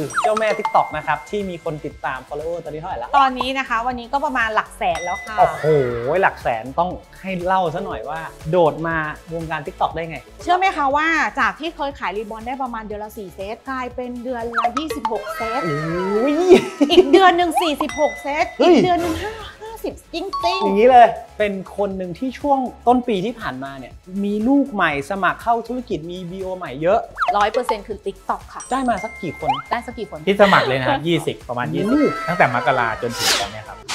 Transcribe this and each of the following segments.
เจ้าแม่ TikTok นะครับที่มีคนติดตาม follower ตอนนี้เท่าไหร่แล้วตอนนี้นะคะวันนี้ก็ประมาณหลักแสนแล้วค่ะโอ้โหหลักแสนต้องให้เล่าซะหน่อยว่าโดดมาวงการ TikTok ได้ไงเชื่อไหมคะว่าจากที่เคยขายรีบอนได้ประมาณเดือนละ4เซตกลายเป็นเดือนละ26เซตอีกเดือนหนึ่ง46เซตอีกเดือนหนึ่ง50จริงๆอย่างนี้เลยเป็นคนหนึ่งที่ช่วงต้นปีที่ผ่านมาเนี่ยมีลูกใหม่สมัครเข้าธุรกิจมี VO ใหม่เยอะ 100% คือ TikTok ค่ะได้มาสักกี่คนได้สักกี่คนที่สมัครเลยนะ20ประมาณ20ตั้งแต่มกราจนถึงตอนนี้ครับ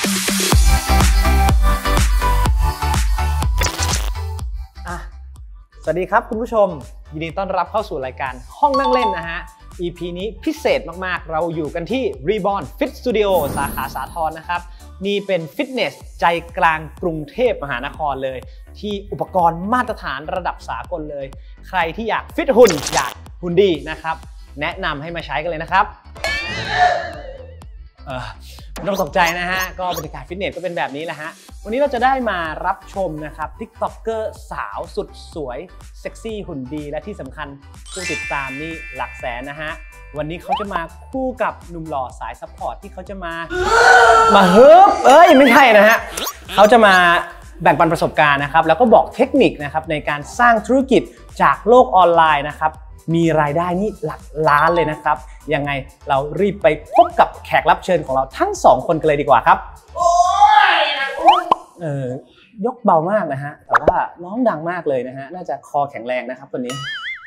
สวัสดีครับคุณผู้ชมยินดีต้อนรับเข้าสู่รายการห้องนั่งเล่นนะฮะ EP นี้พิเศษมากๆเราอยู่กันที่ Reborn Fit Studio สาขาสาทรนะครับนี่เป็นฟิตเนสใจกลางกรุงเทพมหานครเลยที่อุปกรณ์มาตรฐานระดับสากลเลยใครที่อยากฟิตหุ่นอยากหุ่นดีนะครับแนะนำให้มาใช้กันเลยนะครับไม่ต้องตกใจนะฮะก็บรรยากาศฟิตเนสก็เป็นแบบนี้แหละฮะวันนี้เราจะได้มารับชมนะครับ TikToker สาวสุดสวยเซ็กซี่หุ่นดีและที่สำคัญผู้ติดตามนี่หลักแสนนะฮะวันนี้เขาจะมาคู่กับหนุ่มหล่อสายซัพพอร์ตที่เขาจะมาเฮิร์บไม่ใช่นะฮะเขาจะมาแบ่งปันประสบการณ์นะครับแล้วก็บอกเทคนิคนะครับในการสร้างธุรกิจจากโลกออนไลน์นะครับมีรายได้นี่หลักล้านเลยนะครับยังไงเรารีบไปพบกับแขกรับเชิญของเราทั้ง2คนกันเลยดีกว่าครับยกเบามากนะฮะแต่ว่าร้องดังมากเลยนะฮะน่าจะคอแข็งแรงนะครับคนนี้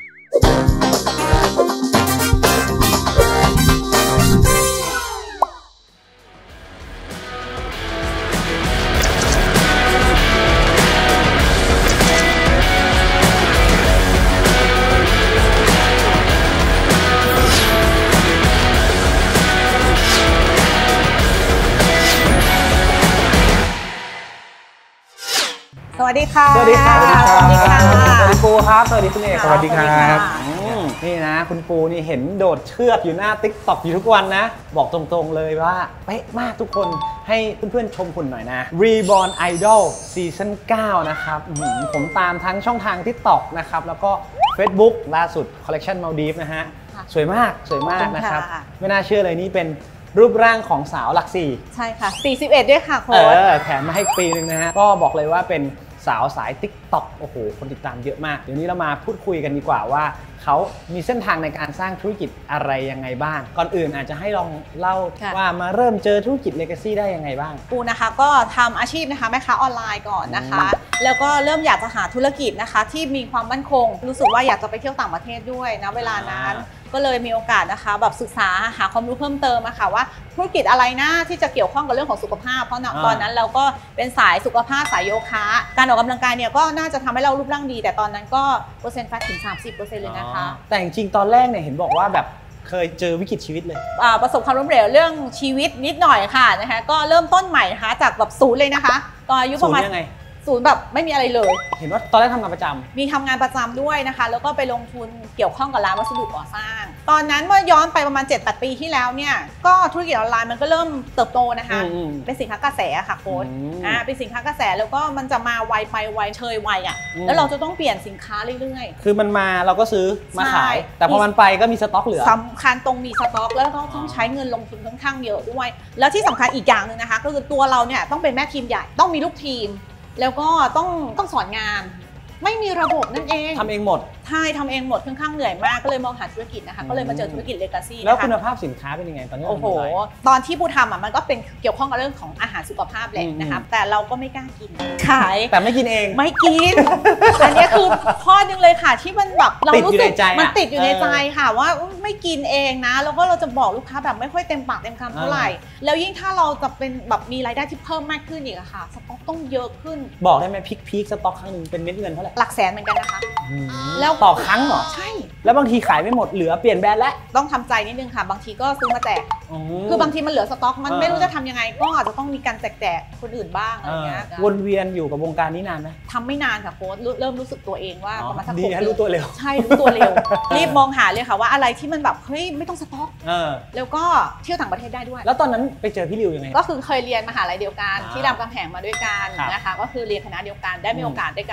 สวัสดีค่ะสวัสดีค่ะสวัสดีค่ะสวัสดีปูครับสวัสดีคุณเอกสวัสดีครับนี่นะคุณปูนี่เห็นโดดเชือกอยู่หน้า TikTok อยู่ทุกวันนะบอกตรงๆเลยว่าเป๊ะมากทุกคนให้เพื่อนๆชมหุ่นหน่อยนะ Reborn Idol Season 9 นะครับผมตามทั้งช่องทาง TikTok นะครับแล้วก็ Facebook ล่าสุด Collection Maldives นะฮะสวยมากนะครับไม่น่าเชื่อเลยนี่เป็นรูปร่างของสาวหลัก4 ใช่ค่ะ41ด้วยค่ะโค้ชแถมมาให้ปีนึงนะฮะก็บอกเลยว่าเป็นสาวสาย TikTok โอ้โหคนติดตามเยอะมากเดี๋ยวนี้เรามาพูดคุยกันดีกว่าว่าเขามีเส้นทางในการสร้างธุรกิจอะไรยังไงบ้างก่อนอื่นอาจจะให้ลองเล่าว่ามาเริ่มเจอธุรกิจ Legacy ได้ยังไงบ้างปูนะคะก็ทำอาชีพนะคะแม่ค้าออนไลน์ก่อนนะคะแล้วก็เริ่มอยากจะหาธุรกิจนะคะที่มีความมั่นคงรู้สึกว่าอยากจะไปเที่ยวต่างประเทศด้วยนะเวลานั้นก็เลยมีโอกาสนะคะแบบศึกษาหาความรู้เพิ่มเติมอะค่ะว่าธุรกิจอะไรนะที่จะเกี่ยวข้องกับเรื่องของสุขภาพเพราะตอนนั้นเราก็เป็นสายสุขภาพสายโยคะการออกกำลังกายเนี่ยก็น่าจะทำให้เรารูปร่างดีแต่ตอนนั้นก็เปอร์เซ็นต์แฟตถึง 30% เลยนะคะแต่จริงๆตอนแรกเนี่ยเห็นบอกว่าแบบเคยเจอวิกฤตชีวิตเลยประสบความล้มเหลวเรื่องชีวิตนิดหน่อยค่ะนะคะก็เริ่มต้นใหม่นะคะจากแบบศูนย์เลยนะคะตอนอายุประมาณศูนย์แบบไม่มีอะไรเลยเห็นว่าตอนแรกทำงานประจำมีทำงานประจำด้วยนะคะแล้วก็ไปลงทุนเกี่ยวข้องกับร้านวัสดุก่อสร้างตอนนั้นเมื่อย้อนไปประมาณ 7-8 ปีที่แล้วเนี่ยก็ธุรกิจออนไลน์มันก็เริ่มเติบโตนะคะเป็นสินค้ากระแสค่ะโค้ชเป็นสินค้ากระแสแล้วก็มันจะมาไวไปไวเชยไวอ่ะแล้วเราจะต้องเปลี่ยนสินค้าเรื่อยๆคือมันมาเราก็ซื้อมาขายแต่พอมันไปก็มีสต็อกเหลือสำคัญตรงมีสต็อกแล้วก็ต้องใช้เงินลงทุนค่อนข้างเยอะด้วยแล้วที่สำคัญอีกอย่างหนึ่งนะคะก็คือตัวเราเนี่ยต้องเป็นแม่ทีมใหญ่ต้องมีลูกทีมแล้วก็ต้องสอนงานไม่มีระบบนั่นเองทำเองหมดใช่ทำเองหมดค่อนข้างเหนื่อยมากก็เลยมองหาธุรกิจนะคะก็เลยมาเจอธุรกิจ Legacy แล้วคุณภาพสินค้าเป็นยังไงตอนนี้โอ้โหตอนที่ปูทำอ่ะมันก็เป็นเกี่ยวข้องกับเรื่องของอาหารสุขภาพแหละนะคะแต่เราก็ไม่กล้ากินขายแต่ไม่กินเองไม่กินอันนี้คือข้อนึงเลยค่ะที่มันแบบเรารู้สึกมันติดอยู่ในใจค่ะว่าไม่กินเองนะแล้วก็เราจะบอกลูกค้าแบบไม่ค่อยเต็มปากเต็มคำเท่าไหร่แล้วยิ่งถ้าเราจะเป็นแบบมีรายได้ที่เพิ่มมากขึ้นอีกอะค่ะสต็อกต้องเยอะขึ้นบอกได้ไหมพีคสต็อกครั้งนึงเป็นเม็ดเงินเท่าไหร่หลักแสนเหมือนกันนะคะแล้วต่อครั้งเหรอใช่แล้วบางทีขายไม่หมดเหลือเปลี่ยนแบรนด์แล้วต้องทำใจนิดนึงค่ะบางทีก็ซื้อมาแจกคือบางทีมันเหลือสต็อกมันไม่รู้จะทำยังไงก็อาจจะต้องมีการแจกคนอื่นบ้างอะไรเงี้ยวนเวียนอยู่กับวงการนี้นานไหมทำไม่นานค่ะโค้ชเริ่มรู้สึกตัวเองว่าประมาณสักดีรู้ตัวเร็วใช่รู้ตัวเร็วรีบมองหาเลยค่ะว่าอะไรที่มันแบบเฮ้ยไม่ต้องสต็อกแล้วก็เที่ยวต่างประเทศได้ด้วยแล้วตอนนั้นไปเจอพี่ริวยังไงก็คือเคยเรียนมหาลัยเดียวกันที่รามคำแหงมาด้วยกันนะคะก็คือเรียนคณะเดียวกันได้มีโอกาสได้กัน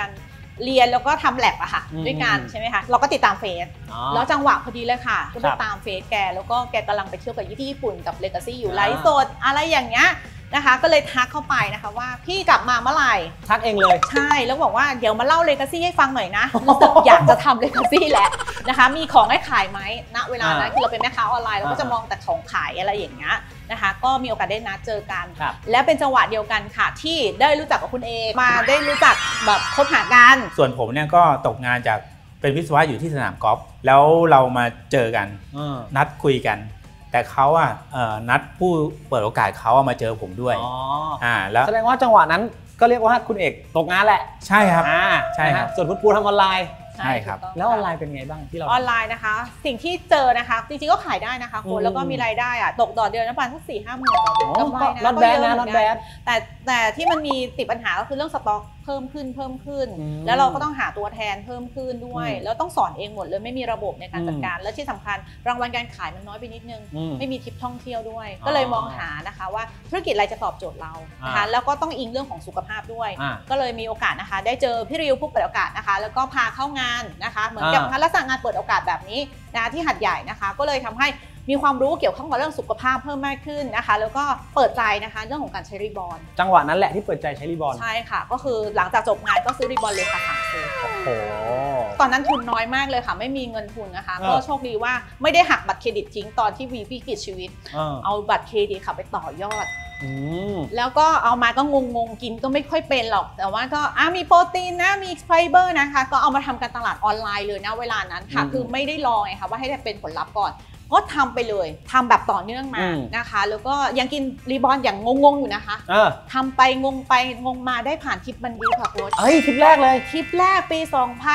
เรียนแล้วก็ทำแลบอะค่ะด้วยกันใช่ไหมคะเราก็ติดตามเฟซแล้วจังหวะพอดีเลยค่ะก็ไปตามเฟซแกแล้วก็แกกำลังไปเที่ยวกับที่ญี่ปุ่นกับ Legacy อยู่ไลฟ์สดอะไรอย่างเงี้ยนะคะก็เลยทักเข้าไปนะคะว่าพี่กลับมาเมื่อไหร่ทักเองเลยใช่แล้วบอกว่าเดี๋ยวมาเล่า Legacy ให้ฟังหน่อยนะรู้สึกอยากจะทำ Legacy แหละนะคะมีของให้ขายไหมณเวลานั้นคือเราเป็นแม่ค้าออนไลน์เราก็จะมองแต่ของขายอะไรอย่างเงี้ยนะคะก็มีโอกาสได้นัดเจอกันและเป็นจังหวะเดียวกันค่ะที่ได้รู้จักกับคุณเอมาได้รู้จักแบบคบหากันส่วนผมเนี่ยก็ตกงานจากเป็นวิศวะอยู่ที่สนามกอล์ฟแล้วเรามาเจอกันนัดคุยกันแต่เขานัดผู้เปิดโอกาสเขามาเจอผมด้วยแล้วแสดงว่าจังหวะนั้นก็เรียกว่าคุณเอกตกงานแหละใช่ครับใช่ครับส่วนคุณปูทำออนไลน์ใช่ครับแล้วออนไลน์เป็นไงบ้างที่เราออนไลน์นะคะสิ่งที่เจอนะคะจริงๆก็ขายได้นะคะคนแล้วก็มีรายได้ตกต่อเดือนประมาณสัก4-5 หมื่นต่อเดือนกำไรนะก็เยอะนะแต่ที่มันมีติดปัญหาก็คือเรื่องสต็อกเพิ่มขึ้นแล้วเราก็ต้องหาตัวแทนเพิ่มขึ้นด้วยแล้วต้องสอนเองหมดเลยไม่มีระบบในการจัดการและที่สำคัญรางวัลการขายมันน้อยไปนิดนึงไม่มีทริปท่องเที่ยวด้วยก็เลยมองหานะคะว่าธุรกิจอะไรจะตอบโจทย์เรานะคะแล้วก็ต้องอิงเรื่องของสุขภาพด้วยก็เลยมีโอกาสนะคะได้เจอพี่ริวผู้เปิดโอกาสนะคะแล้วก็พาเข้างานนะคะเหมือนกับลักษณะงานเปิดโอกาสแบบนี้นะที่หัดใหญ่นะคะก็เลยทำให้มีความรู้เกี่ยวข้องกับเรื่องสุขภาพเพิ่มมากขึ้นนะคะแล้วก็เปิดใจนะคะเรื่องของการใช้รีบอลจังหวะนั้นแหละที่เปิดใจใช้รีบอลใช่ค่ะก็คือหลังจากจบงานก็ซื้อรีบอลเลยค่ะ3 ซื้อตอนนั้นทุนน้อยมากเลยค่ะไม่มีเงินทุนนะคะก็โชคดีว่าไม่ได้หักบัตรเครดิตทิ้งตอนที่วิกฤตชีวิตเอาบัตรเครดิตค่ะไปต่อยอดแล้วก็เอามาก็งงกินก็ไม่ค่อยเป็นหรอกแต่ว่าก็มีโปรตีนนะมีไฟเบอร์นะคะก็เอามาทำการตลาดออนไลน์เลยนะเวลานั้นค่ะคือไม่ได้รอไงคะว่าให้ได้เป็นผลลัพธ์ก่อนก็ทำไปเลยทำแบบต่อเนื่องมานะคะแล้วก็ยังกินรีบอลอย่างงงอยู่นะคะทำไปงงมาได้ผ่านทริปมันดิฟค่ะโค้ชทริปแรกเลยทริปแรกปี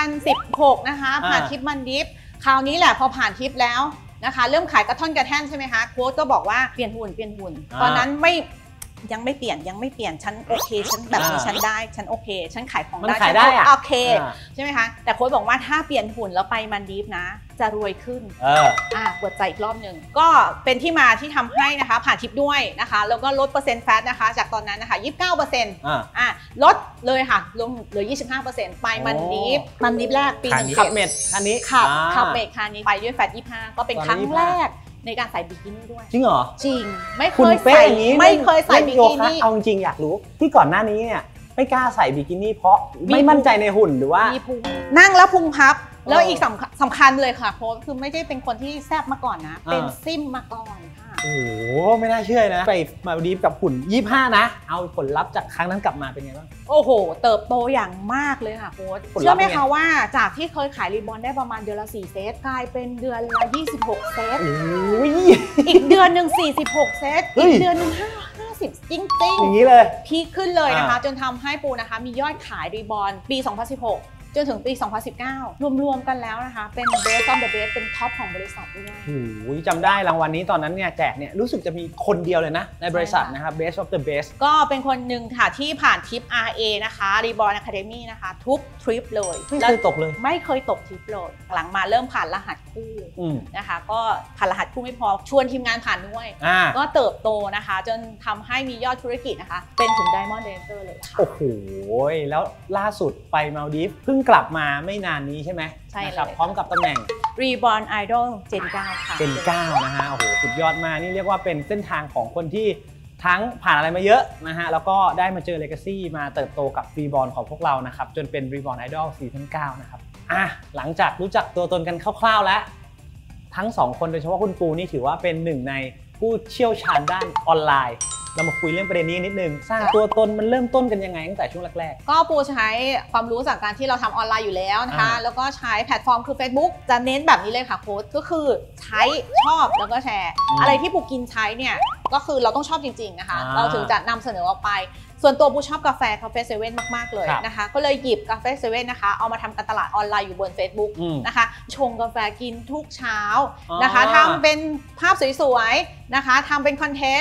2016นะคะผ่านทริปมันดิฟคราวนี้แหละพอผ่านทริปแล้วนะคะเริ่มขายกระท่อนกระแท่นใช่ไหมคะโค้ชก็บอกว่าเปลี่ยนหุ่นตอนนั้นยังไม่เปลี่ยนฉันโอเคฉันแบบนี้ฉันได้ฉันโอเคฉันขายของได้ฉันโอเคใช่ไหมคะแต่โค้ชบอกว่าถ้าเปลี่ยนหุ่นแล้วไปมันดีฟนะจะรวยขึ้นเปิดใจอีกรอบหนึ่งก็เป็นที่มาที่ทำให้นะคะผ่านทริปด้วยนะคะแล้วก็ลดเปอร์เซ็นต์แฟตนะคะจากตอนนั้นนะคะ 29%ลดเลยค่ะลงเหลือ 25% ไปมันดีฟแรกปีขับเมทคันนี้ขับเมทคันนี้ไปด้วยแฟต 25ก็เป็นครั้งแรกในการใส่บิกินี่ด้วยจริงเหรอจริงไม่เคยใส่บิกินี่เอาจริงอยากรู้ที่ก่อนหน้านี้เนี่ยไม่กล้าใส่บิกินี่เพราะไม่มั่นใจในหุ่นหรือว่ามีพุงนั่งแล้วพุงพับแล้วอีกสำคัญเลยค่ะโค้ชคือไม่ได้เป็นคนที่แซ่บมาก่อนนะเป็นซิ่มมาก่อนค่ะโอ้โหไม่น่าเชื่อนะไปมาดีฟกับหุ่น25นะเอาผลลัพธ์จากครั้งนั้นกลับมาเป็นไงบ้างโอ้โหเติบโตอย่างมากเลยค่ะโค้ชเชื่อไหมคะว่าจากที่เคยขายรีบอลได้ประมาณเดือนละ4 เซตกลายเป็นเดือนละ26 เซตอีกเดือนหนึ่ง46 เซตอีกเดือนหนึ่ง50จริงอย่างนี้เลยพีคขึ้นเลยนะคะจนทำให้ปูนะคะมียอดขายรีบอลปี2016จนถึงปี2019รวมกันแล้วนะคะเป็น Best of the Best เป็นท็อปของบริษัทด้วยโอ้โหจำได้รางวัลนี้ตอนนั้นเนี่ยแจกเนี่ยรู้สึกจะมีคนเดียวเลยนะในบริษัทนะครับ Best of the Best ก็เป็นคนหนึ่งค่ะที่ผ่านทริป RA นะคะ Reborn Academy นะคะทุกทริปเลยไม่เคยตกเลยไม่เคยตกทริปเลยหลังมาเริ่มผ่านรหัสคู่นะคะก็ผ่านรหัสคู่ไม่พอชวนทีมงานผ่านด้วยก็เติบโตนะคะจนทำให้มียอดธุรกิจนะคะเป็นถึง Diamond Dancer เลยค่ะโอ้โหแล้วล่าสุดไปมาลดีฟเพิ่งกลับมาไม่นานนี้ใช่ไหมใช่ครับพร้อมกับตำแหน่ง Reborn Idol Gen 9 ค่ะ Gen 9นะฮะโอ้โหสุดยอดมากนี่เรียกว่าเป็นเส้นทางของคนที่ทั้งผ่านอะไรมาเยอะนะฮะแล้วก็ได้มาเจอ Legacy มาเติบโตกับ Reborn ของพวกเรานะครับจนเป็น Reborn Idol ซีซั่น 9นะครับหลังจากรู้จักตัวตนกันคร่าวๆแล้วทั้ง2คนโดยเฉพาะคุณปูนี่ถือว่าเป็นหนึ่งในผู้เชี่ยวชาญด้านออนไลน์เรามาคุยเรื่องประเด็นนี้นิดนึงสร้างตัวตนมันเริ่มต้นกันยังไงตั้งแต่ช่วงแรกๆก็ปูใช้ความรู้จากการที่เราทำออนไลน์อยู่แล้วนะคะแล้วก็ใช้แพลตฟอร์มคือ Facebook จะเน้นแบบนี้เลยค่ะโค้ชก็คือใช้ชอบแล้วก็แชร์อะไรที่ปูกินใช้เนี่ยก็คือเราต้องชอบจริงๆนะคะเราถึงจะนำเสนอออกไปส่วนตัวปูชอบกาแฟเซเว่นมากๆเลยนะคะก็เลยหยิบกาแฟเซเว่นนะคะเอามาทำการตลาดออนไลน์อยู่บน Facebook นะคะชงกาแฟกินทุกเช้านะคะทำเป็นภาพสวยๆนะคะทำเป็นคอนเทนต์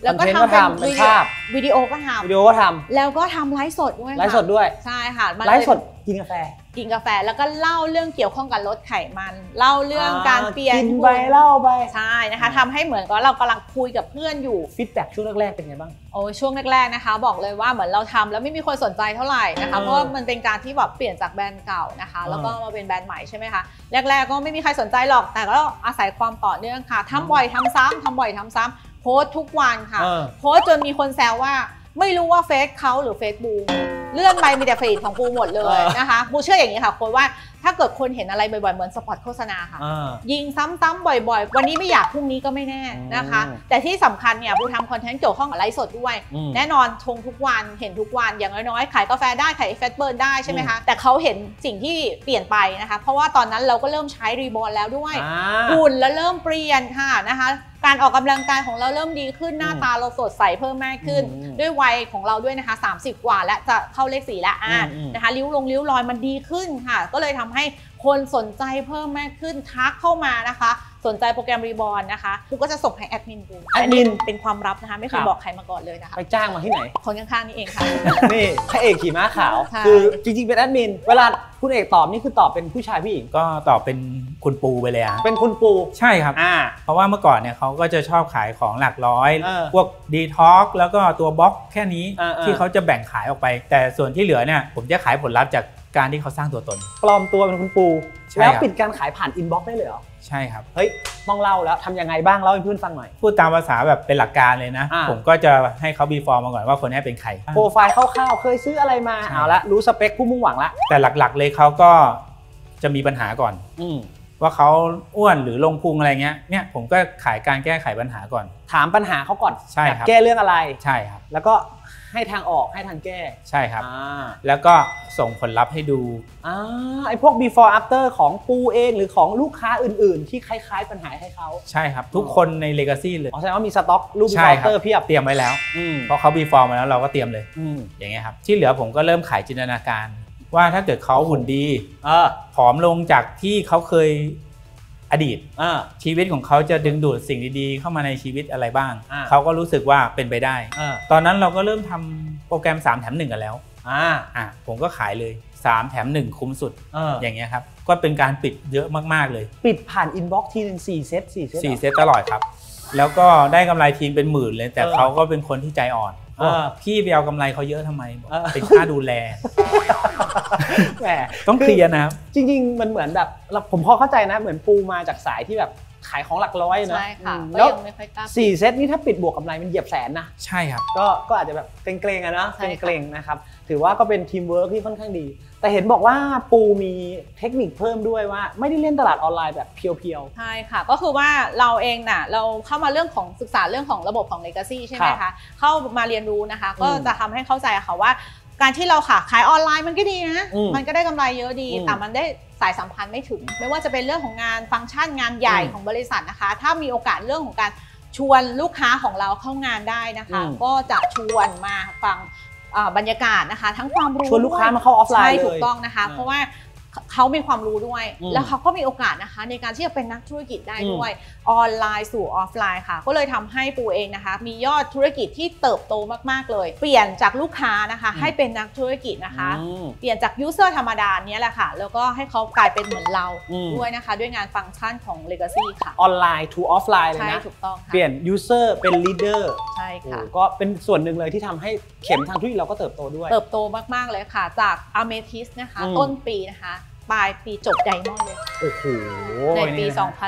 แล้วก็คอนเทนต์ทำเป็นเป็นภาพวิดีโอก็ทวิดีโอก็ทำแล้วก็ทำไลฟ์สดด้วยำไลฟ์สดด้วยใช่ค่ะมันไลฟ์สดกินกาแฟกินกาแฟแล้วก็เล่าเรื่องเกี่ยวข้องกับลดไขมันเล่าเรื่องการเปลี่ยนกินไปเล่าไปใช่นะคะทำให้เหมือนกับเรากำลังคุยกับเพื่อนอยู่ฟีดแบ็กช่วงแรกๆเป็นไงบ้างโอ้ช่วงแรกๆนะคะบอกเลยว่าเหมือนเราทำแล้วไม่มีคนสนใจเท่าไหร่นะคะเพราะว่ามันเป็นการที่แบบเปลี่ยนจากแบรนด์เก่านะคะแล้วก็มาเป็นแบรนด์ใหม่ใช่ไหมคะแรกๆก็ไม่มีใครสนใจหรอกแต่ก็อาศัยความต่อเนื่องค่ะทำบ่อยทำซ้ำทำบ่อยทำซ้ำโพสต์ทุกวันค่ะโพสต์จนมีคนแซวว่าไม่รู้ว่าเฟซเขาหรือเฟซบูเลื่อนไปมีแต่ฟีดของปูหมดเลยนะคะปูเชื่ออย่างนี้ค่ะคนว่าถ้าเกิดคนเห็นอะไรบ่อยๆเหมือนสปอตโฆษณาค่ะยิงซ้ำๆบ่อยๆวันนี้ไม่อยากพรุ่งนี้ก็ไม่แน่นะคะแต่ที่สำคัญเนี่ยปูทำคอนเทนต์เกี่ยวข้องกับไลฟ์สดด้วยแน่นอนชงทุกวันเห็นทุกวันอย่างน้อยๆขายกาแฟได้ขายเฟสเบิร์นได้ใช่ไหมคะแต่เขาเห็นสิ่งที่เปลี่ยนไปนะคะเพราะว่าตอนนั้นเราก็เริ่มใช้รีบอร์นแล้วด้วยหุ่นแล้วเริ่มเปลี่ยนค่ะนะคะการออกกำลังกายของเราเริ่มดีขึ้นหน้าตาเราสดใสเพิ่มมากขึ้นด้วยวัยของเราด้วยนะคะ30 กว่าและจะเข้าเลข 4 แล้วนะคะริ้วรอยมันดีขึ้นค่ะก็เลยทำให้คนสนใจเพิ่มมากขึ้นทักเข้ามานะคะสนใจโปรแกรมรีบอร์นนะคะกูก็จะส่งให้แอดมินดูแอดมินเป็นความลับนะคะไม่เคยบอกใครมาก่อนเลยนะคะไปจ้างมาที่ไหนคนข้างๆนี่เองค่ะนี่พระเอกขี่ม้าขาวคือจริงๆเป็นแอดมินเวลาคุณเอกตอบนี่คือตอบเป็นผู้ชายผู้หญิงก็ตอบเป็นคุณปูไปเลยอะเป็นคุณปูใช่ครับเพราะว่าเมื่อก่อนเนี่ยเขาก็จะชอบขายของหลักร้อยพวกดีท็อกแล้วก็ตัวบล็อกแค่นี้ที่เขาจะแบ่งขายออกไปแต่ส่วนที่เหลือเนี่ยผมจะขายผลลัพธ์จากการที่เขาสร้างตัวตนปลอมตัวเป็นคุณปูแล้วปิดการขายผ่านอินบ็อกซ์ได้เลยเหรอใช่ครับเฮ้ยต้องเล่าแล้วทำยังไงบ้างเล่าให้เพื่อนฟังหน่อยพูดตามภาษาแบบเป็นหลักการเลยนะผมก็จะให้เขาบีฟอร์มมาก่อนว่าคนนี้เป็นใครโปรไฟล์คร่าวๆเคยซื้ออะไรมาเอาละรู้สเปคผู้มุ่งหวังละแต่หลักๆเลยเขาก็จะมีปัญหาก่อนว่าเขาอ้วนหรือลงพุงอะไรเงี้ยเนี่ยผมก็ขายการแก้ไขปัญหาก่อนถามปัญหาเขาก่อนใช่ครับแก้เรื่องอะไรใช่ครับแล้วก็ให้ทางออกให้ทางแก้ใช่ครับแล้วก็ส่งผลลัพธ์ให้ดูไอ้พวก before after ของปูเองหรือของลูกค้าอื่นๆที่คล้ายๆปัญหาให้เขาใช่ครับทุกคนใน legacy เลยแสดงว่ามีสต็อกรูป before after เพียบเตรียมไว้แล้วเพราะเขา before มาแล้วเราก็เตรียมเลยอย่างเงี้ยครับที่เหลือผมก็เริ่มขายจินตนาการว่าถ้าเกิดเขาหุ่นดีผอมลงจากที่เขาเคยอดีตชีวิตของเขาจะดึงดูดสิ่งดีๆเข้ามาในชีวิตอะไรบ้างเขาก็รู้สึกว่าเป็นไปได้ตอนนั้นเราก็เริ่มทำโปรแกรม3 แถม 1กันแล้วผมก็ขายเลย3 แถม 1คุ้มสุดอย่างเงี้ยครับก็เป็นการปิดเยอะมากๆเลยปิดผ่านอินบ็อกซ์ทีนึง4 เซตตลอดครับแล้วก็ได้กำไรทีเป็นหมื่นเลยแต่เขาก็เป็นคนที่ใจอ่อนพี่ไปเอากำไรเขาเยอะทำไมเป็นค่าดูแลแหมต้องเคลียร์นะครับจริงๆมันเหมือนแบบผมพอเข้าใจนะเหมือนปูมาจากสายที่แบบขายของหลักร้อยนะใช่ค่ะแล้ว4 เซตนี่ถ้าปิดบวกกำไรมันเหยียบแสนนะใช่ครับก็อาจจะแบบเกรงๆนะเกรงๆนะครับถือว่าก็เป็นทีมเวิร์กที่ค่อนข้างดีแต่เห็นบอกว่าปูมีเทคนิคเพิ่มด้วยว่าไม่ได้เล่นตลาดออนไลน์แบบเพียวๆใช่ค่ะก็คือว่าเราเองน่ะเราเข้ามาเรื่องของศึกษาเรื่องของระบบของ Legacy ใช่ไหมคะเข้ามาเรียนรู้นะคะก็จะทำให้เข้าใจค่ะว่าการที่เราขายออนไลน์มันก็ดีนะมันก็ได้กำไรเยอะดีแต่มันได้สายสัมพันธ์ไม่ถึงไม่ว่าจะเป็นเรื่องของงานฟังก์ชันงานใหญ่ของบริษัทนะคะถ้ามีโอกาสเรื่องของการชวนลูกค้าของเราเข้างานได้นะคะก็จะชวนมาฟังบรรยากาศนะคะทั้งความรู้ชวนลูกค้ามาเข้าออฟไลน์เลยถูกต้องนะคะเพราะว่าเขามีความรู้ด้วยแล้วเขาก็มีโอกาสนะคะในการที่จะเป็นนักธุรกิจได้ด้วยออนไลน์สู่ออฟไลน์ค่ะก็เลยทำให้ปูเองนะคะมียอดธุรกิจที่เติบโตมากๆเลยเปลี่ยนจากลูกค้านะคะให้เป็นนักธุรกิจนะคะเปลี่ยนจากยูเซอร์ธรรมดาเนี้ยแหละค่ะแล้วก็ให้เขากลายเป็นเหมือนเราด้วยนะคะด้วยงานฟังก์ชันของ Legacy ค่ะออนไลน์ to ออฟไลน์เลยนะใช่ถูกต้องค่ะเปลี่ยนยูเซอร์เป็นลีดเดอร์ใช่ค่ะก็เป็นส่วนหนึ่งเลยที่ทำให้เข็มทางธุรกิจเราก็เติบโตด้วยเติบโตมากๆเลยค่ะจาก Amethyst นะคะต้นปีนะคะปลายปีจบไดมอนด์เลยโอ้โหในปี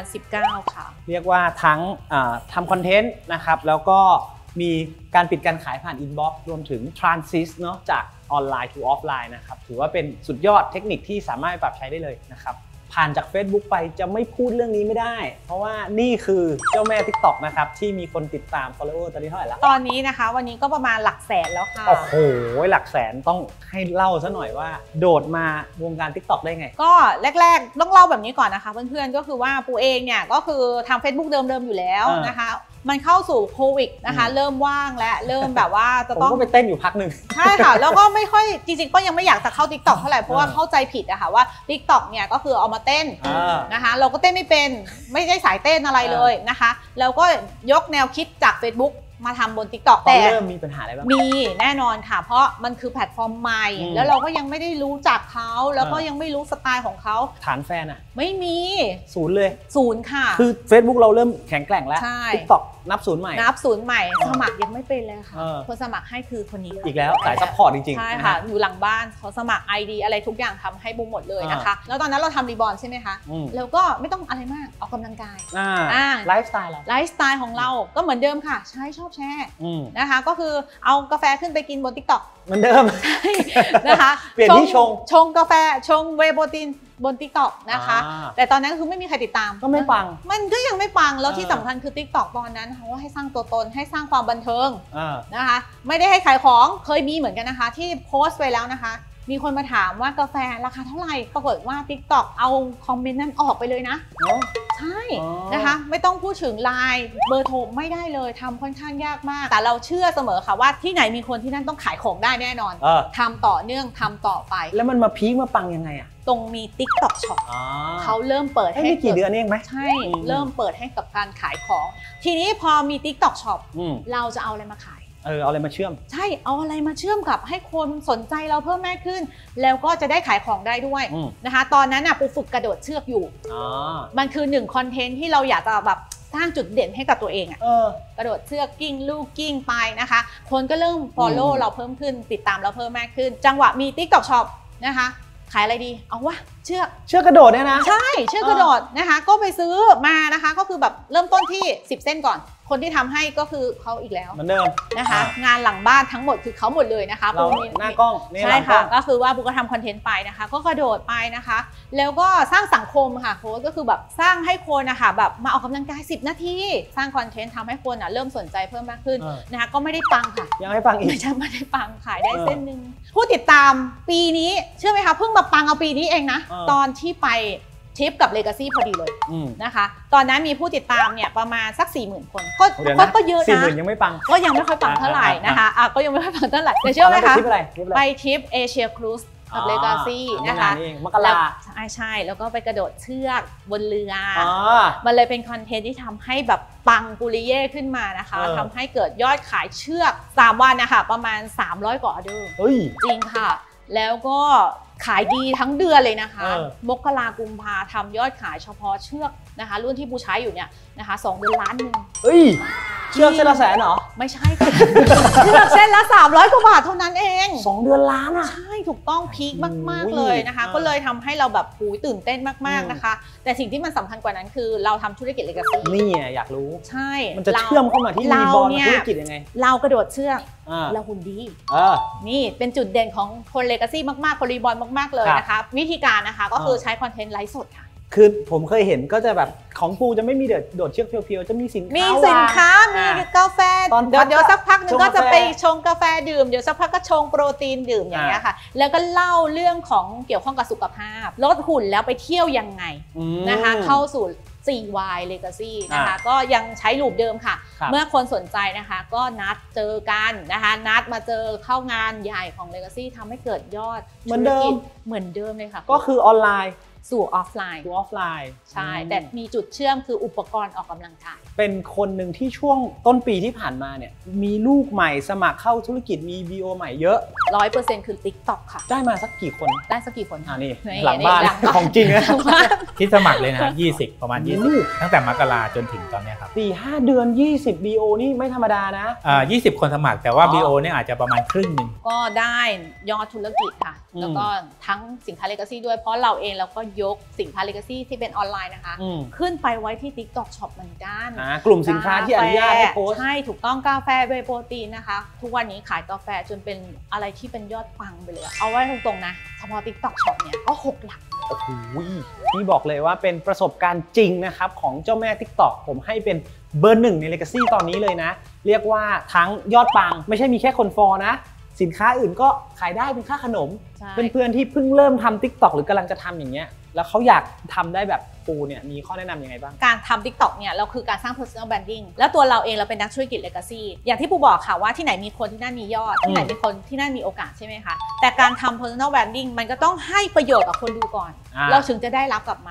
2019 ค่ะเรียกว่าทั้งทำคอนเทนต์นะครับแล้วก็มีการปิดการขายผ่านอินบ็อกซ์รวมถึง Transit เนาะจากออนไลน์ to ออฟไลน์นะครับถือว่าเป็นสุดยอดเทคนิคที่สามารถปรับใช้ได้เลยนะครับผ่านจาก Facebook ไปจะไม่พูดเรื่องนี้ไม่ได้เพราะว่านี่คือเจ้าแม่ TikTok นะครับที่มีคนติดตาม follower ตอนนี้เท่าไหร่แล้วตอนนี้นะคะวันนี้ก็ประมาณหลักแสนแล้วค่ะโอ้โหหลักแสนต้องให้เล่าซะหน่อยว่าโดดมาวงการ TikTok ได้ไงก็แรกๆต้องเล่าแบบนี้ก่อนนะคะเพื่อนๆก็คือว่าปูเองเนี่ยก็คือทำ Facebook เดิมๆอยู่แล้วนะคะมันเข้าสู่โควิดนะคะเริ่มว่างและเริ่มแบบว่าจะต้องผมก็ไปเต้นอยู่พักหนึ่งใช่ค่ะแล้วก็ไม่ค่อยจริงๆก็ยังไม่อยากจะเข้า TikTok เท่าไหร่เพราะว่าเข้าใจผิดอะค่ะว่า TikTok เนี่ยก็คือเอามาเต้นนะคะเราก็เต้นไม่เป็นไม่ใช่สายเต้นอะไรเลยนะคะแล้วก็ยกแนวคิดจาก Facebook มาทำบน TikTok แต่เริ่มมีปัญหาอะไรบ้างมีแน่นอนค่ะเพราะมันคือแพลตฟอร์มใหม่แล้วเราก็ยังไม่ได้รู้จักเขาแล้วก็ยังไม่รู้สไตล์ของเขาฐานแฟนอะไม่มีศูนย์เลย 0ค่ะคือ Facebook เราเริ่มแข็งแกร่งแล้ว TikTok นับศูนย์ใหม่สมัครยังไม่เป็นเลยค่ะคนสมัครให้คือคนนี้อีกแล้วสายซัพพอร์ตจริงๆใช่ค่ะอยู่หลังบ้านเขาสมัคร ID อะไรทุกอย่างทำให้บูมหมดเลยนะคะแล้วตอนนั้นเราทำรีบอร์นใช่ไหมคะแล้วก็ไม่ต้องอะไรมากออกกำลังกายไลฟ์สไตล์เราไลฟ์สไตล์ของเราก็เหมือนเดิมค่ะใช่ชอบแชร์นะคะก็คือเอากาแฟขึ้นไปกินบน TikTok เหมือนเดิมใช่นะคะเปลี่ยนที่ชงกาแฟชงเวย์โปรตีนบน TikTok นะคะแต่ตอนนั้นคือไม่มีใครติดตามก็ไม่ปังมันก็ยังไม่ปังแล้วที่สำคัญคือ TikTok ตอนนั้นเขาให้สร้างตัวตนให้สร้างความบันเทิงนะคะไม่ได้ให้ขายของเคยมีเหมือนกันนะคะที่โพสต์ไปแล้วนะคะมีคนมาถามว่ากาแฟราคาเท่าไหร่ปรากฏว่า TikTok เอาคอมเมนต์นั้นออกไปเลยนะใช่นะคะไม่ต้องพูดถึงไลน์เบอร์โทรไม่ได้เลยทำค่อนข้างยากมากแต่เราเชื่อเสมอค่ะว่าที่ไหนมีคนที่นั่นต้องขายของได้แน่นอนทำต่อเนื่องทำต่อไปแล้วมันมาพีคมาปังยังไงอะตรงมี TikTok Shop เขาเริ่มเปิดให้ไม่กี่เดือนเองไหมใช่เริ่มเปิดให้กับการขายของทีนี้พอมี TikTok Shop เราจะเอาอะไรมาขายเอาอะไรมาเชื่อมใช่เอาอะไรมาเชื่อมกับให้คนสนใจเราเพิ่มมากขึ้นแล้วก็จะได้ขายของได้ด้วยนะคะตอนนั้นน่ะปูฝึกกระโดดเชือกอยู่มันคือ1คอนเทนต์ที่เราอยากจะแบบสร้างจุดเด่นให้กับตัวเองกระโดดเชือกกิ้งลูกกิ้งไปนะคะคนก็เริ่ม follow เราเพิ่มขึ้นติดตามเราเพิ่มมากขึ้นจังหวะมี TikTok Shop นะคะขายอะไรดีเอาวะเชือกกระโดดเนี่ยนะใช่เชือกกระโดดนะคะก็ไปซื้อมานะคะก็คือแบบเริ่มต้นที่10 เส้นก่อนคนที่ทำให้ก็คือเขาอีกแล้วเหมือนเดิมนะคะงานหลังบ้านทั้งหมดคือเขาหมดเลยนะคะเราหน้ากล้องใช่ค่ะก็คือว่าบุ๊กก็ทำคอนเทนต์ไปนะคะก็กระโดดไปนะคะแล้วก็สร้างสังคมค่ะโค้ชก็คือแบบสร้างให้คนนะคะแบบมาออกกำลังกาย10 นาทีสร้างคอนเทนต์ทำให้คนเริ่มสนใจเพิ่มมากขึ้นนะคะก็ไม่ได้ปังค่ะยังไม่ปังอีกไม่ได้ปังขายได้เส้นนึงผู้ติดตามปีนี้เชื่อไหมคะเพิ่งมาปังเอาปีนี้เองนะตอนที่ไปทริปกับ Legacy พอดีเลยนะคะตอนนั้นมีผู้ติดตามเนี่ยประมาณสัก 40,000 คนก็เยอะนะ 40,000 ยังไม่ปังก็ยังไม่ค่อยปังเท่าไหร่นะคะก็ยังไม่ค่อยปังเท่าไหร่แต่เชื่อไหมคะไปทริปเอเชียครูซกับ Legacy นะคะใช่แล้วก็ไปกระโดดเชือกบนเรือมันเลยเป็นคอนเทนต์ที่ทำให้แบบปังกุลิเย่ขึ้นมานะคะทำให้เกิดยอดขายเชือก3 วันนะคะประมาณ300 กว่าออเดอร์จริงค่ะแล้วก็ขายดีทั้งเดือนเลยนะคะมกรากุมภาทำยอดขายเฉพาะเชือกนะคะรุ่นที่บูใช้อยู่เนี่ยนะคะ2 เดือนล้านนึงเชือกเส้นละแสนเหรอไม่ใช่ค่ะเชือกเส้นละ300 กว่าบาทเท่านั้นเอง 2 เดือนล้านอ่ะใช่ถูกต้องพีคมากๆเลยนะคะก็เลยทำให้เราแบบตื่นเต้นมากๆนะคะแต่สิ่งที่มันสำคัญกว่านั้นคือเราทำธุรกิจ Legacy นี่อยากรู้ใช่มันจะเชื่อมเข้ามาที่รีบอร์นธุรกิจยังไงเรากระโดดเชือกเราหุ่นดีนี่เป็นจุดเด่นของคน Legacy มากๆคนรีบอร์นมากๆเลยนะคะวิธีการนะคะก็คือใช้คอนเทนต์ไลฟ์สดค่ะคือผมเคยเห็นก็จะแบบของปูจะไม่มีโดดเชือกเพียวๆจะมีสินค้ามีกาแฟเดี๋ยวสักพักนึงก็จะไปชงกาแฟดื่มเดี๋ยวสักพักก็ชงโปรตีนดื่มอย่างเงี้ยค่ะแล้วก็เล่าเรื่องของเกี่ยวข้องกับสุขภาพลดหุ่นแล้วไปเที่ยวยังไงนะคะเข้าสู่4Y Legacy นะคะก็ยังใช้ลูปเดิมค่ะเมื่อคนสนใจนะคะก็นัดเจอกันนะคะนัดมาเจอเข้างานใหญ่ของ Legacy ทำให้เกิดยอดเหมือนเดิมเลยค่ะก็คือออนไลน์สู่ออฟไลน์ใช่แต่มีจุดเชื่อมคืออุปกรณ์ออกกำลังกายเป็นคนหนึ่งที่ช่วงต้นปีที่ผ่านมาเนี่ยมีลูกใหม่สมัครเข้าธุรกิจมี VO ใหม่เยอะ 100% คือ TikTok ค่ะได้มาสักกี่คนนี่หลังบ้านของจริงนะที่สมัครเลยนะ20ประมาณ20ตั้งแต่มกราจนถึงตอนนี้ครับ 4-5 เดือน20 VO นี่ไม่ธรรมดานะ 20 คนสมัครแต่ว่า VO เนี่ยอาจจะประมาณครึ่งนึงก็ได้ยอดธุรกิจค่ะแล้วก็ทั้งสินค้า Legacy ด้วยเพราะเราเองเราก็ยกสินค้า Legacy ที่เป็นออนไลน์นะคะขึ้นไปไว้ที่ TikTok Shop เหมือนกันกลุ่มสินค้าที่อนุญาตให้โพสใช่ถูกต้องกาแฟเวย์โปรตีนนะคะทุกวันนี้ขายกาแฟจนเป็นอะไรที่เป็นยอดปังไปเลยเอาไว้ตรงๆนะเฉพาะ TikTok Shop เนี่ยก็6 หลักโอ้โหนี่บอกเลยว่าเป็นประสบการณ์จริงนะครับของเจ้าแม่ TikTok ผมให้เป็นเบอร์ 1ใน Legacy ตอนนี้เลยนะเรียกว่าทั้งยอดปังไม่ใช่มีแค่คนฟอลนะสินค้าอื่นก็ขายได้เป็นค่าขนมเพื่อนๆที่เพิ่งเริ่มทำ TikTok หรือกำลังจะทำอย่างเงี้ยแล้วเขาอยากทำได้แบบปูเนี่ยมีข้อแนะนำยังไงบ้างการทำ TikTok เนี่ยเราคือการสร้าง personal branding แล้วตัวเราเองเราเป็นนักธุรกิจ Legacy อย่างที่ปูบอกค่ะว่าที่ไหนมีคนที่นั่นมียอดที่ไหนมีคนที่นั่นมีโอกาสใช่ไหมคะแต่การทำ personal branding มันก็ต้องให้ประโยชน์กับคนดูก่อนเราถึงจะได้รับกลับมา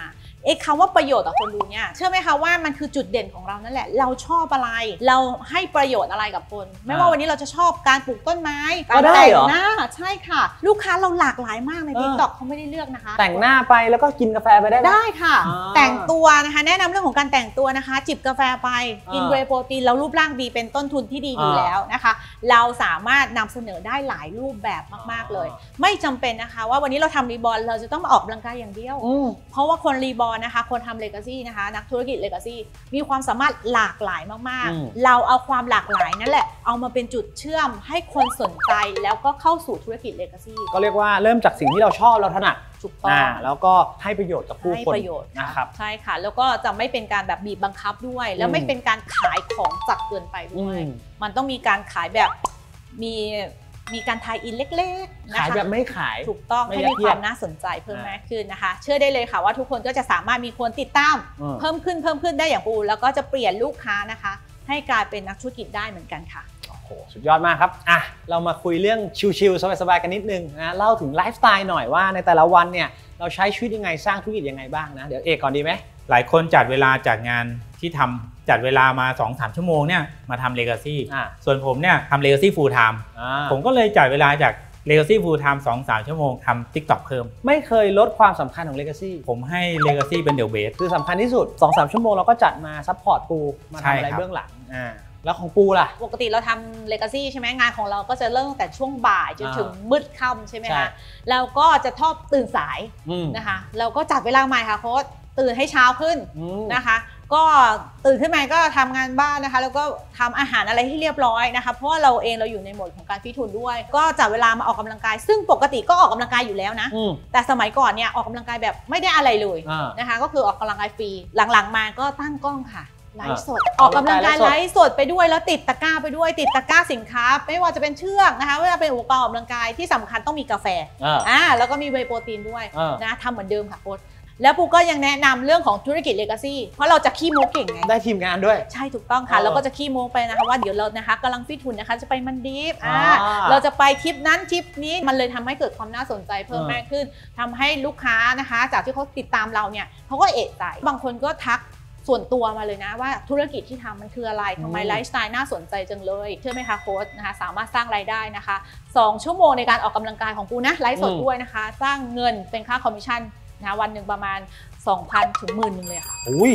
คำว่าประโยชน์ต่อคนดูเนี่ยเชื่อไหมคะว่ามันคือจุดเด่นของเรานั่นแหละเราชอบอะไรเราให้ประโยชน์อะไรกับคนไม่ว่าวันนี้เราจะชอบการปลูกต้นไม้การแต่งหน้าใช่ค่ะลูกค้าเราหลากหลายมากใน TikTok เขาไม่ได้เลือกนะคะแต่งหน้าไปแล้วก็กินกาแฟไปได้ค่ะแต่งตัวนะคะแนะนำเรื่องของการแต่งตัวนะคะจิบกาแฟไปกินเวย์โปรตีนแล้วรูปร่างดีเป็นต้นทุนที่ดีอยู่แล้วนะคะเราสามารถนำเสนอได้หลายรูปแบบมากๆเลยไม่จำเป็นนะคะว่าวันนี้เราทำรีบอลเราจะต้องมาออกกำลังกายอย่างเดียวเพราะว่าคนรีบอลนะคะคนทำเลกาซี่นะคะนักธุรกิจเลกาซี่มีความสามารถหลากหลายมากๆเราเอาความหลากหลายนั่นแหละเอามาเป็นจุดเชื่อมให้คนสนใจแล้วก็เข้าสู่ธุรกิจเลกาซี่ก็เรียกว่าเริ่มจากสิ่งที่เราชอบเราถนัดถูกต้องแล้วก็ให้ประโยชน์กับผู้คนนะครับใช่ค่ะแล้วก็จะไม่เป็นการแบบบีบบังคับด้วยแล้วไม่เป็นการขายของจัดเกินไปด้วยมันต้องมีการขายแบบมีการทายอินเล็กๆนะคะขายแบบไม่ขายถูกต้องให้มีความน่าสนใจเพิ่มมากขึ้นนะคะเชื่อได้เลยค่ะว่าทุกคนก็จะสามารถมีคนติดตามเพิ่มขึ้นได้อย่างปูแล้วก็จะเปลี่ยนลูกค้านะคะให้กลายเป็นนักธุรกิจได้เหมือนกันค่ะโอ้โหสุดยอดมากครับเรามาคุยเรื่องชิลๆสบายๆกันนิดนึงนะเล่าถึงไลฟ์สไตล์หน่อยว่าในแต่ละวันเนี่ยเราใช้ชีวิตยังไงสร้างธุรกิจยังไงบ้างนะเดี๋ยวเอกก่อนดีไหมหลายคนจัดเวลาจากงานที่ทำจัดเวลามา 2-3 ชั่วโมงเนี่ยมาทำ Legacy ส่วนผมเนี่ยทำ Legacy Full Time ผมก็เลยจัดเวลาจาก Legacy Full Time 2-3 ชั่วโมงทำ TikTok เพิ่มไม่เคยลดความสำคัญของ Legacy ผมให้ Legacy เป็นเดี่ยวเบสคือสำคัญที่สุด 2-3 ชั่วโมงเราก็จัดมาซัพพอร์ตปูมาทำอะไรเบื้องหลังแล้วของปูล่ะปกติเราทำ Legacy ใช่ไหมงานของเราก็จะเริ่มตั้งแต่ช่วงบ่ายจนถึงมืดค่ำใช่ไหมคะเราก็จะชอบตื่นสายนะคะเราก็จัดเวลาใหม่ค่ะโค้ชตื่นให้เช้าขึ้นนะคะก็ตื่นขึ้นมาก็ทำงานบ้านนะคะแล้วก็ทำอาหารอะไรที่เรียบร้อยนะคะเพราะว่าเราเองเราอยู่ในโหมดของการฟิตหุ่นด้วยก็จัดเวลามาออกกำลังกายซึ่งปกติก็ออกกำลังกายอยู่แล้วนะแต่สมัยก่อนเนี่ยออกกำลังกายแบบไม่ได้อะไรเลยนะคะก็คือออกกำลังกายฟรีหลังๆมาก็ตั้งกล้องค่ะไลฟ์สดออกกำลังกายไลฟ์สดไปด้วยแล้วติดตะกร้าไปด้วยติดตะกร้าสินค้าไม่ว่าจะเป็นเชือกนะคะไม่ว่าเป็นอุปกรณ์ออกกำลังกายที่สำคัญต้องมีกาแฟแล้วก็มีเวย์โปรตีนด้วยนะทำเหมือนเดิมค่ะโค้ชแล้วปูก็ยังแนะนำเรื่องของธุรกิจ Legacy เพราะเราจะขี้โม้เก่งไงได้ทีมงานด้วยใช่ถูกต้องค่ะแล้วก็จะขี้โม้ไปนะคะว่าเดี๋ยวเรานะคะกำลังฟิตหุ่นนะคะจะไปมันดีฟเราจะไปทริปนั้นทริปนี้มันเลยทำให้เกิดความน่าสนใจเพิ่มมากขึ้นทำให้ลูกค้านะคะจากที่เขาติดตามเราเนี่ยเขาก็เอะใจบางคนก็ทักส่วนตัวมาเลยนะว่าธุรกิจที่ทำมันคืออะไรทำไมไลฟ์สไตล์น่าสนใจจังเลยเชื่อไหมคะโค้ชนะคะสามารถสร้างรายได้นะคะ2 ชั่วโมงในการออกกำลังกายของปูนะไลฟ์สดด้วยนะคะสร้างเงินเป็นค่าคอมมิชชั่นนะวันหนึ่งประมาณ 2,000 ถึง 10,000 เลยค่ะอุ้ย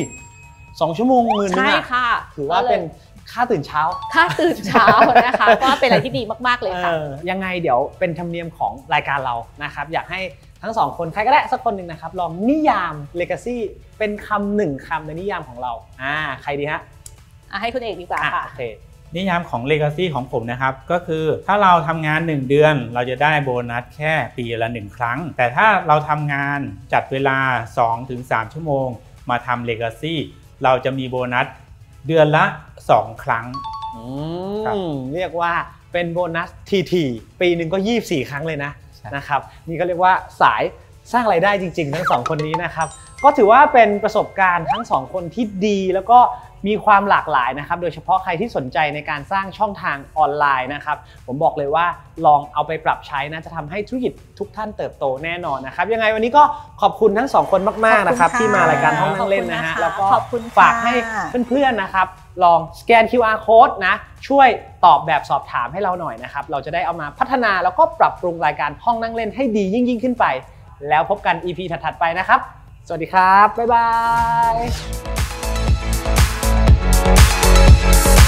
2 ชั่วโมง10,000 ใช่ค่ะถือว่าเป็นค่าตื่นเช้านะคะก็เป็นอะไรที่ดีมากๆเลยค่ะยังไงเดี๋ยวเป็นธรรมเนียมของรายการเรานะครับอยากให้ทั้ง2คนใครก็ได้สักคนหนึ่งนะครับลองนิยาม Legacy เป็นคำ1 คำในนิยามของเราใครดีฮะให้คุณเอกดีกว่าค่ะโอเคนิยามของ Legacy ของผมนะครับก็คือถ้าเราทำงาน1 เดือนเราจะได้โบนัสแค่ปีละ1 ครั้งแต่ถ้าเราทำงานจัดเวลา 2-3 ชั่วโมงมาทำ Legacy เราจะมีโบนัสเดือนละ2 ครั้งเรียกว่าเป็นโบนัสทีปีหนึ่งก็24 ครั้งเลยนะครับนี่ก็เรียกว่าสายสร้างรายได้จริงๆทั้ง2 คนนี้นะครับก็ถือว่าเป็นประสบการณ์ทั้ง2 คนที่ดีแล้วก็มีความหลากหลายนะครับโดยเฉพาะใครที่สนใจในการสร้างช่องทางออนไลน์นะครับผมบอกเลยว่าลองเอาไปปรับใช้นะจะทำให้ธุรกิจทุกท่านเติบโตแน่นอนนะครับยังไงวันนี้ก็ขอบคุณทั้ง2 คนมากๆนะครับที่มารายการห้องนั่งเล่นนะฮะแล้วก็ฝากให้เพื่อนๆนะครับลองสแกน QR Code นะช่วยตอบแบบสอบถามให้เราหน่อยนะครับเราจะได้เอามาพัฒนาแล้วก็ปรับปรุงรายการห้องนั่งเล่นให้ดียิ่งขึ้นไปแล้วพบกัน EP ถัดๆไปนะครับสวัสดีครับบ๊ายบาย